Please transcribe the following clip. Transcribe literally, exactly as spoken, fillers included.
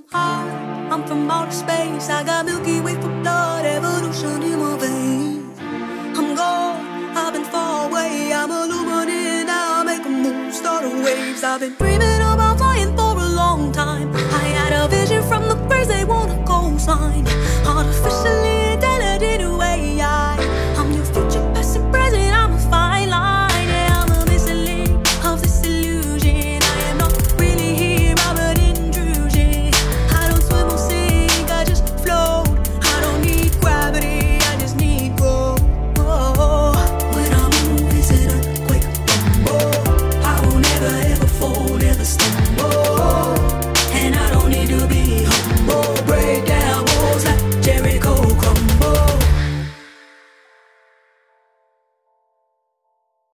I'm high, I'm from outer space. I got Milky Way for blood, evolution in my veins. I'm gold, I've been far away. I'm illuminated now, make a move, start a waves. I've been dreaming